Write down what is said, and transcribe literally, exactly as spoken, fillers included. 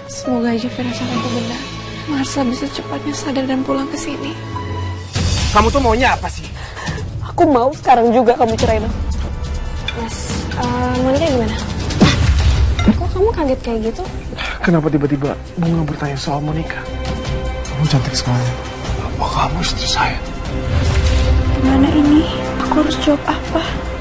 Semoga aja firasatku benar. Marcel bisa cepatnya sadar dan pulang ke sini. Kamu tuh maunya apa sih? Aku mau sekarang juga kamu cerain aku. Mas, uh, Monica gimana? Kok kamu kaget kayak gitu? Kenapa tiba-tiba Bunga bertanya soal Monica? Kamu cantik sekali. Apa kamu istri saya? Gimana ini? Aku harus jawab apa?